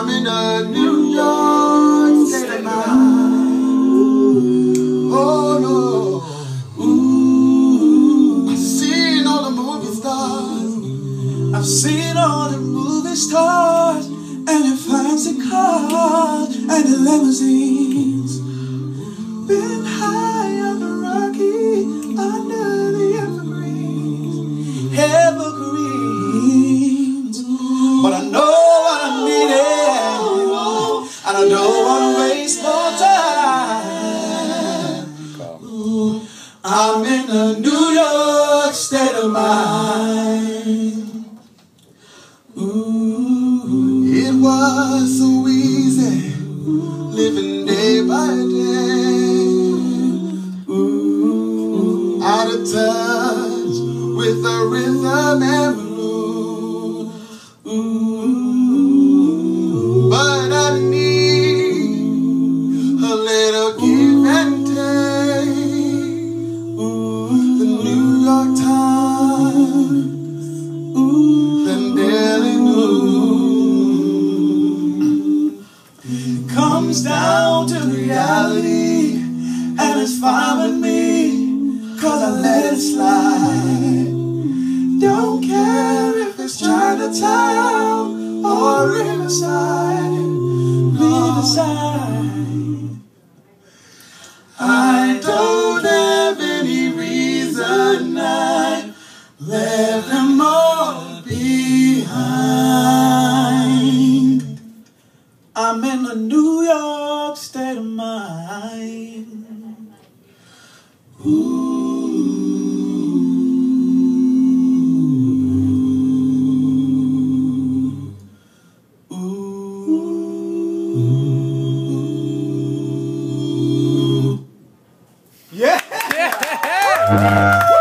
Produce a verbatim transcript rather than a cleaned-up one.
I'm in a New York state of mind. Oh no. Ooh. I've seen all the movie stars. I've seen all the movie stars, and the fancy cars, and the limousines. Been high on the rocky, under the evergreens, evergreens. But I know what I needed, and I don't want to waste more time. I'm in a New York state of mind. Ooh. It was so easy living day by day. Ooh. Out of touch with the rhythm and blues. Ooh. But I need a little give and take. Ooh. The New York Times. Ooh. The Daily News. It comes down to reality, and it's fine with me, 'cause I let it slide. Don't care if it's Chinatown or Riverside, Riverside. I don't have any reason, I left them all behind. I'm in a New York state of mind. Ooh. Ooh. Yeah! Yeah!